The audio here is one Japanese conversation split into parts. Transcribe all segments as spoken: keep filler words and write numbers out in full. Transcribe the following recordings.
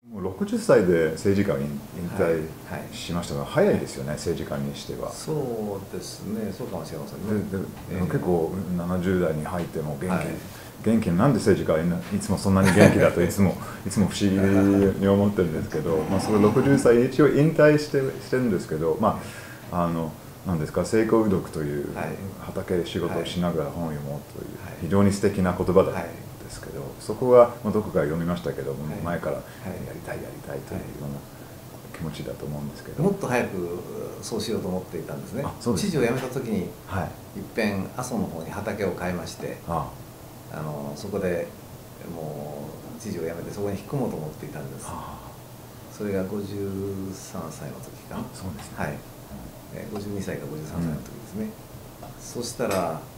もうろくじゅっさいで政治家を引退しましたが、早いですよね、政治家にしては。 そうですね、そうかもしれませんね。 でで、えー、結構ななじゅう代に入っても元気、はい、元気なんで政治家いつもそんなに元気だといつもいつも不思議に思ってるんですけど、まあそれろくじゅっさい一応引退してしてるんですけど、まああのなんですか、成功うどくという畑仕事をしながら本を読もうという非常に素敵な言葉だったんですけど、そこはどこか読みましたけど、前からやりたいやりたいというような気持ちだと思うんですけど、 もっと早くそうしようと思っていたんですね。知事を辞めた時に、はい、いっぺん阿蘇の方に畑を買いまして、ああのそこでもう知事を辞めてそこに引っ込もうと思っていたんです。それがごじゅうさんさいの時かな。 そうですね、 はい、ごじゅうにさいかごじゅうさんさいの時ですね。うん、そしたらあの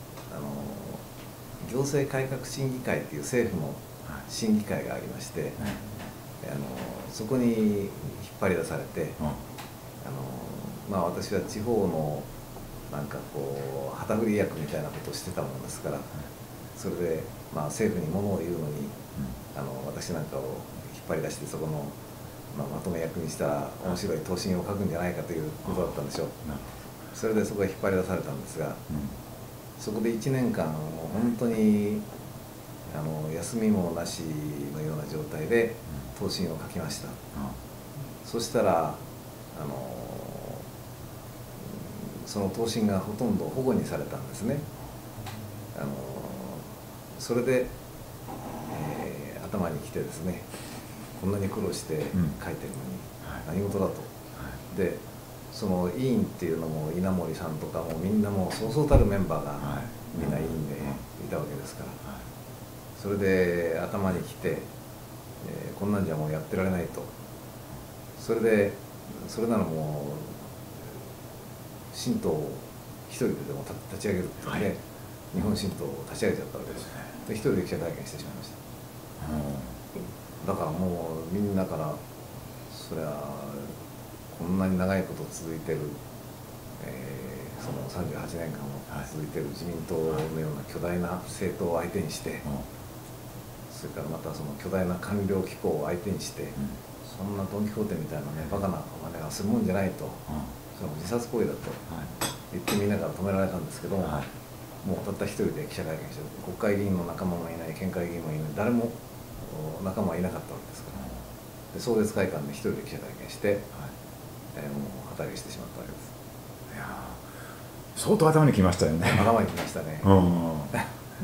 行政改革審議会という政府の審議会がありまして、はい、あのそこに引っ張り出されて、うん、あのまあ、私は地方のなんかこう旗振り役みたいなことをしてたものですから、それで、まあ、政府にものを言うのに、うん、あの私なんかを引っ張り出してそこの、まあ、まとめ役にしたら面白い答申を書くんじゃないかということだったんでしょう。それでそこへ引っ張り出されたんですが、うん、そこでいちねんかんもう本当にあの休みもなしのような状態で答申を書きました。うん、そしたらあのその答申がほとんど保護にされたんですね。あのそれで、えー、頭にきてですね、こんなに苦労して書いてるのに何事だと。うん、でその委員っていうのも稲森さんとかもみんなもうそうそうたるメンバーがみんな委員でいたわけですから、それで頭にきて、えー、こんなんじゃもうやってられないと。それでそれならもう神道を一人ででも立ち上げるっていうので、はい、日本神道を立ち上げちゃったわけです。で一人で記者会見してしまいました。だからもうみんなからそりゃこんなに長いこと続いてる、えー、そのさんじゅうはちねんかんも続いてる自民党のような巨大な政党を相手にして、はい、それからまたその巨大な官僚機構を相手にして、うん、そんなドン・キホーテみたいなねバカなお金がするもんじゃないと、うん、それも自殺行為だと言ってみながら止められたんですけども、はい、もうたった一人で記者会見して、国会議員の仲間もいない、県会議員もいない、誰も仲間はいなかったわけですから、で壮絶会館で一人で記者会見して、はい、えー、もう旗揚げしてしまったわけです。 いや相当頭にきましたよね。 頭にきましたね。 うん、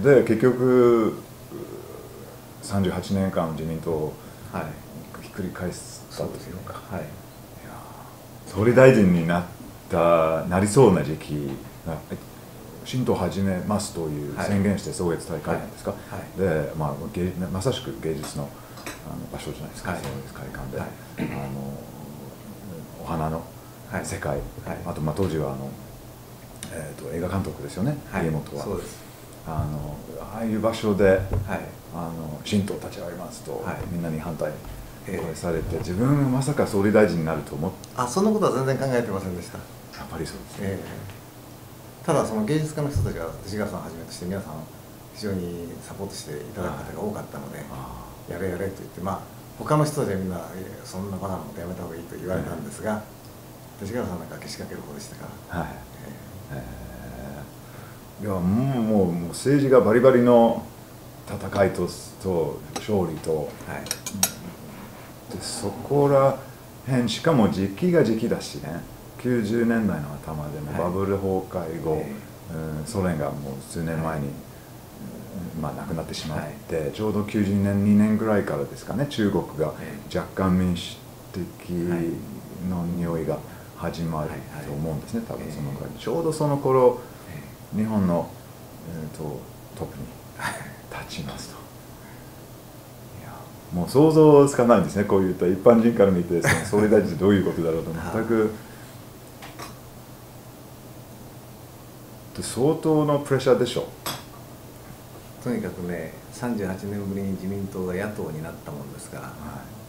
で結局さんじゅうはちねんかん自民党をひっくり返したというか、はい、いや総理大臣になったなりそうな時期が新党を始めますという宣言して草月大会なんですか、はいはい、で、まあ、芸まさしく芸術のあの場所じゃないですか、草月会館で、はい、あのお花の世界、はい、あと、まあ、当時はあの、えー、と映画監督ですよね、はい、家元は。そうです。あのああいう場所で、はい、あの新党立ち上げますと、はい、みんなに反対されて、えー、自分はまさか総理大臣になると思って、 あ、そんなことは全然考えてませんでした。 やっぱりそうですね。えー、ただその芸術家の人たちが勅使川さんをはじめとして皆さん非常にサポートしていただく方が多かったので、やれやれと言って、まあ他の人たちはみんなそんなバカなことやめた方がいいと言われたんですが、勅使川さんなんかけしかける方でしたから。はい。えーえー、いやもうもうもう政治がバリバリの戦いとと勝利と、はい、でそこら辺しかも時期が時期だしね、きゅうじゅうねんだいの頭でもバブル崩壊後、はい、うん、ソ連がもう数年前に、はい、まあ、亡くなってしまって、はい、ちょうどきゅうじゅうねんにねんぐらいからですかね、中国が若干民主的の匂いが始まると思うんですね、多分そのぐらい。ちょうどその頃日本の、えー、とトップに立ちますと。いやもう想像つかないんですね、こういうと一般人から見てその総理大臣ってどういうことだろうと全く相当のプレッシャーでしょう。 とにかくね、さんじゅうはちねんぶりに自民党が野党になったもんですから、はい、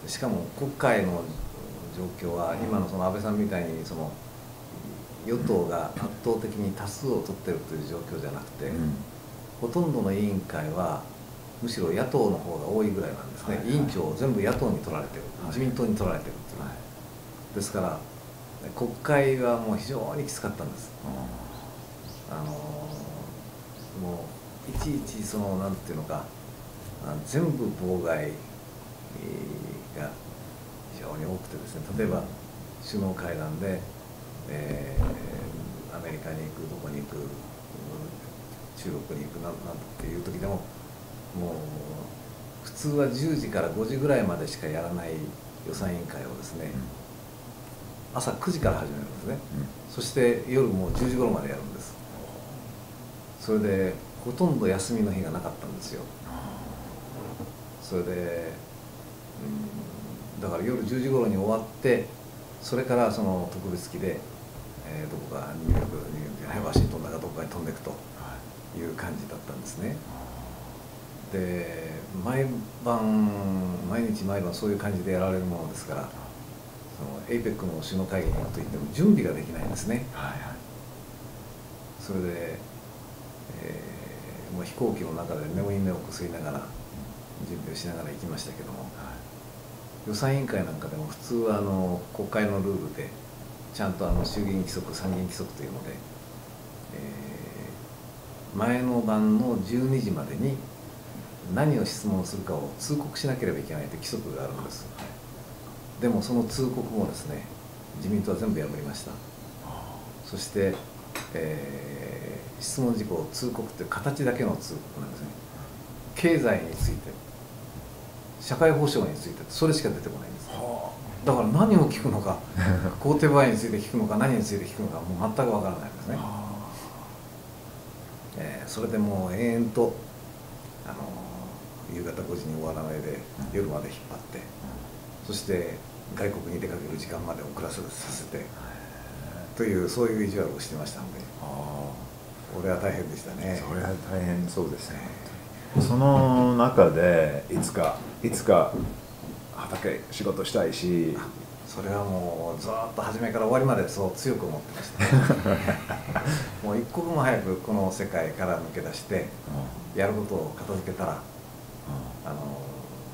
しかも国会の状況は今のその安倍さんみたいにその与党が圧倒的に多数を取ってるという状況じゃなくて、うん、ほとんどの委員会はむしろ野党の方が多いぐらいなんですね、はい、委員長を全部野党に取られてる、はい、自民党に取られてるっていう、はい、ですから国会はもう非常にきつかったんです、あのもういちいちそのなんていうのか全部妨害が非常に多くてですね、例えば首脳会談で、えー、アメリカに行く、どこに行く、中国に行くなんていう時でも、もう普通はじゅうじからごじぐらいまでしかやらない予算委員会をですね、うん、朝くじから始めるんですね、うん、そして夜もうじゅうじ頃までやるんです。それでほとんど休みの日がなかったんですよ。それで、うん、だから夜じゅうじ頃に終わって、それからその特別機で、えー、どこかニューヨーク、ニューヨークじゃない、ワシントンだかどこかに飛んでいくという感じだったんですね。で毎晩毎日毎晩そういう感じでやられるものですから、その エイペック の首脳会議に行くといっても準備ができないんですね。はいはい、それで、えー、もう飛行機の中で眠い目をこすりながら準備をしながら行きましたけども、はい、予算委員会なんかでも普通はあの国会のルールでちゃんとあの衆議院規則参議院規則というので、えー、前の晩のじゅうにじまでに何を質問するかを通告しなければいけないという規則があるんです。でもその通告もですね、自民党は全部破りました。そして、えー、質問事項通告という形だけの通告なんですね。経済について、社会保障について、それしか出てこないんです。だから何を聞くのか、公定売について聞くのか、何について聞くのか、もう全くわからないんですね。えー、それでもう延々とあの夕方ごじに終わらないで夜まで引っ張って、そして外国に出かける時間まで遅らせさせてという、そういう意地悪をしてましたので、これは大変でしたね。 それは大変そうですね。その中でいつかいつか畑仕事したいし、 それはもうずっと初めから終わりまでそう強く思ってましたもう一刻も早くこの世界から抜け出してやることを片付けたら、あのも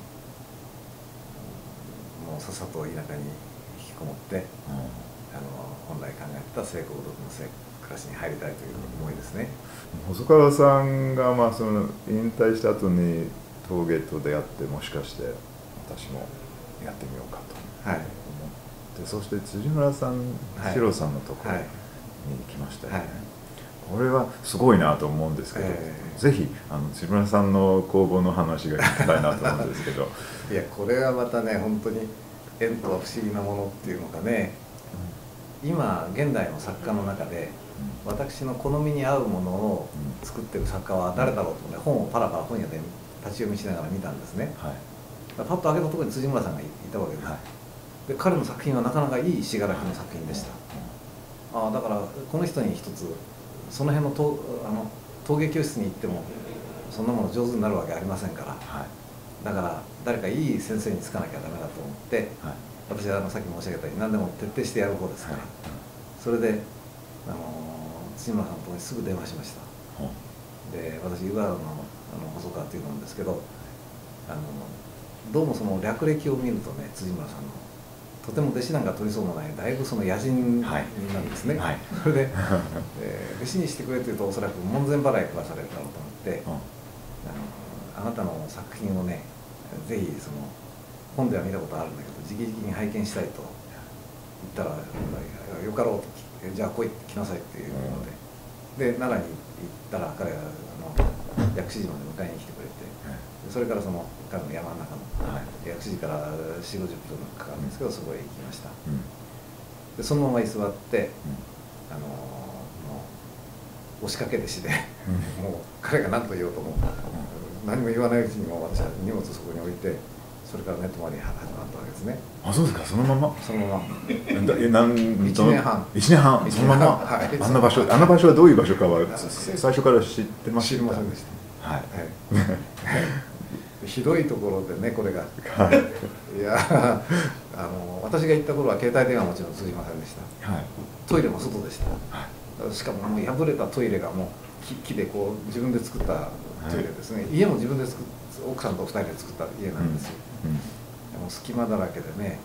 うさっさと田舎に引きこもって、あの本来考えてた性幸福の暮らしに入りたいという思いですね。 細川さんがまあその引退した後に陶芸と出会って、もしかして私もやってみようかと思って、はい、そして辻村さん、四郎さんのところに来ましたよね。はいはい、これはすごいなと思うんですけど、えー、ぜひあの辻村さんの工房の話が聞きたいなと思うんですけどいや、これはまたね、本当に縁とは不思議なものっていうのかね、うん、今現代の作家の中で、うん、私の好みに合うものを作ってる作家は誰だろうと思って、本をパラパラ本屋で立ち読みしながら見たんですね。はい、パッと開けたところに辻村さんがいたわけです。はい、で彼の作品はなかなかいい詩柄の作品でした。ああ、だからこの人に一つその辺のとあの陶芸教室に行ってもそんなもの上手になるわけありませんから、はい、だから誰かいい先生につかなきゃダメだと思って、はい、私はあのさっき申し上げたように何でも徹底してやる方ですから、はい、それであの辻村さんのところにすぐ電話しました。はい、で私湯河原のあの細川っていうのなんですけど、あのどうもその略歴を見るとね、辻村さんのとても弟子なんか取りそうもない、だいぶその野人なんですね。はいはい、それで、えー、弟子にしてくれというとおそらく門前払い食わされるだろうと思って、うん、あのあなたの作品をね、ぜひその本では見たことあるんだけど直々に拝見したいと言ったら、よかろうと、じゃあ来い、来なさいっていうので、で奈良に行ったら彼があの薬師寺まで迎えに来てくれて、それからその彼の山の中の薬師寺からよんじゅうごじゅっぷんかかるんですけど、そこへ行きました。うん、でそのまま居座って、うん、あのもう押しかけ弟子で、うん、もう彼が何と言おうとも、うん、何も言わないうちにも私は荷物をそこに置いて、それからね泊まり始まったわけですね。 あ、そうですか。そのままそのままえ何いちねんはんいちねんはんそのまま、はい、あんな場所あの場所はどういう場所かは最初から知ってました？ 知りませんでした。はい、はいひどいところでね、これが、はい、いやあの私が行った頃は携帯電話はもちろん通じませんでした。はい、トイレも外でした。はい、しかももう破れたトイレがもう木木でこう自分で作ったトイレですね、はい、家も自分で作っ奥さんとふたりで作った家なんですよ、うんうん、でも隙間だらけでね、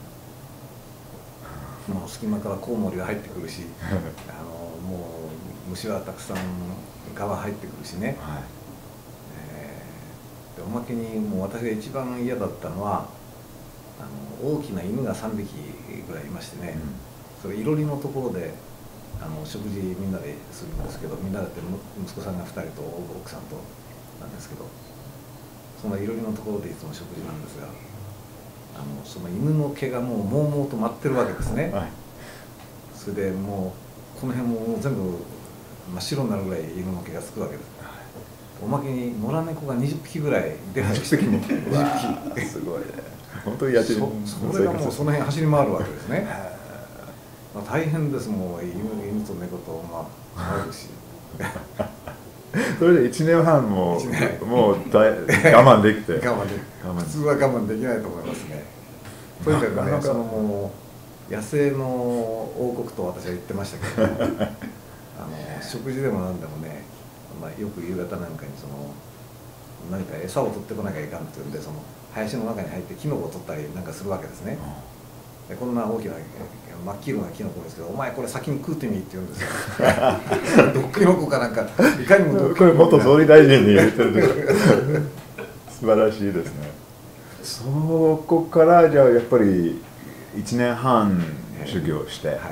もう隙間からコウモリが入ってくるしあのもう虫はたくさん蚊が入ってくるしね、はいえー、でおまけにもう私が一番嫌だったのはあの大きな犬がさんびきぐらいいましてね、うん、それいろりのところであの食事みんなでするんですけど、みんなだって息子さんがふたりと奥さんとなんですけど、そのいろりのところでいつも食事なんですが、あのその犬の毛がもうもうもうと舞ってるわけですね、はい、それでもうこの辺も全部真っ白になるぐらい犬の毛がつくわけです、はい、おまけに野良猫がにじゅっぴきぐらい出始めてにじゅっぴきすごいね、本当にやってる。 そ, それがもうその辺走り回るわけですねまあ大変です。もう犬, 犬と猫とまああるしそれでいちねんはんももう我慢できて我慢で普通は我慢できないと思いますね。とにかくね、そのもう野生の王国と私は言ってましたけどあの食事でも何でもね、まあ、よく夕方なんかにその何か餌を取ってこなきゃいかんっていうんで、その林の中に入ってキノコを取ったりなんかするわけですね。でこんな大きな真っ黄色なキノコですけど、お前これ先に食ってみって言うんですよ毒キノコかなんかいかにも毒キノコ、 これ元総理大臣に言ってる素晴らしいですね。そこからじゃあやっぱりいちねんはん修行して、はいはい、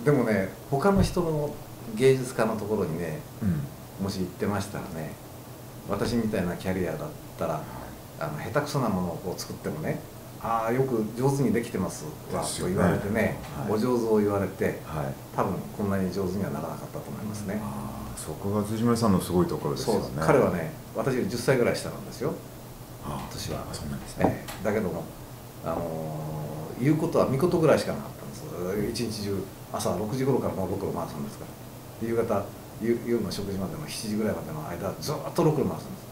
でもね他の人の芸術家のところにね、うん、もし行ってましたらね、私みたいなキャリアだったらあの下手くそなものをこう作ってもね、ああよく上手にできてますわと言われてね、はい、お上手を言われて、はい、多分こんなに上手にはならなかったと思いますね。 あそこが辻村さんのすごいところですよね。 そう彼はね、私よりじゅっさいぐらい下なんですよ、年は。 そうなんですね、 えー、だけども、あのー、言うことは見事ぐらいしかなかったんです。一日中朝ろくじ頃からもうろくろ回すんですから、夕方夜の食事までのしちじぐらいまでの間ずっとろくろ回すんです。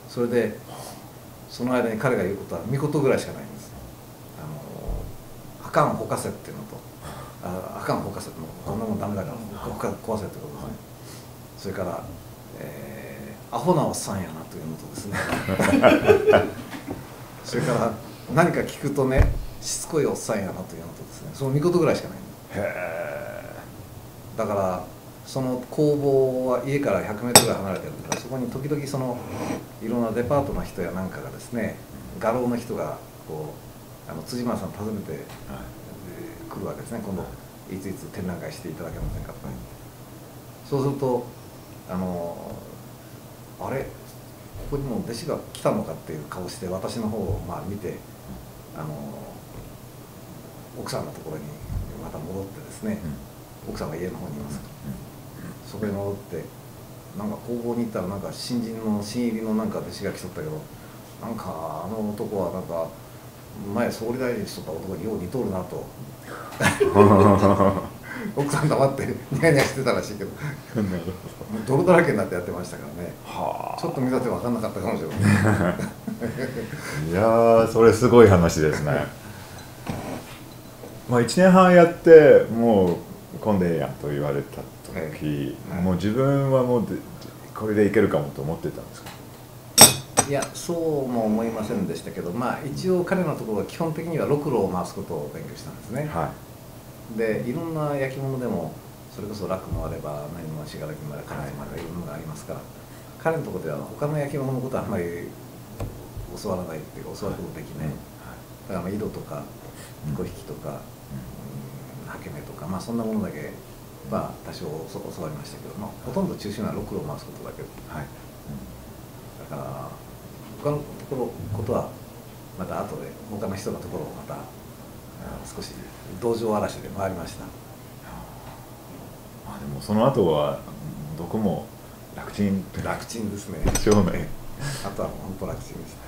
それでその間に彼が言うことは見事ぐらいしかないんです。あのあかんほかせっていうのと、あ, あかんほかせってこんなもんダメだから壊せってことですね。それから、えー、アホなおっさんやなというのとですねそれから何か聞くとねしつこいおっさんやなというのとですね、その見事ぐらいしかないんです。へー。だからその工房は家からひゃくメートルぐらい離れてるんだから、そこに時々そのいろんなデパートの人やなんかがですね、画廊の人がこうあの辻村さん訪ねて、はい、来るわけですね。今度いついつ展覧会していただけませんかとか、そうするとあのあれここにも弟子が来たのかっていう顔して私の方をまあ見て、あの奥さんのところにまた戻ってですね、うん、奥さんが家の方にいますから、うんそこに戻ってなんか工房に行ったらなんか新人の新入りのなんか弟子が来とったけど、なんかあの男はなんか前総理大臣しとった男によう似とるなと奥さん黙ってニヤニヤしてたらしいけど泥だらけになってやってましたからね、はあ、ちょっと見たって分かんなかったかもしれないいやーそれすごい話ですねまあいちねんはんやってもうこんでええやんと言われた時、はい、もう自分はもうこれでいけるかもと思ってたんですか？ いやそうも思いませんでしたけど、まあ一応彼のところは基本的にはろくろを回すことを勉強したんですね、はい、でいろんな焼き物でもそれこそ楽もあれば何もしがらきもあれば金もあればいろんなのがありますから、彼のところでは他の焼き物のことはあんまり教わらないっていうか教わることできない、はい、だから井戸とか彦引きとか、うん、はけ目とかまあそんなものだけまあ多少教わりましたけど、まあ、ほとんど中心はろくろを回すことだけ、はい、うん、だから他のところことはまた後で他の人のところをまた少し道場荒らしで回りました。 まあでもその後はどこも楽ちん楽ちんですね。 でしょうね。 あとは本当楽ちんでした。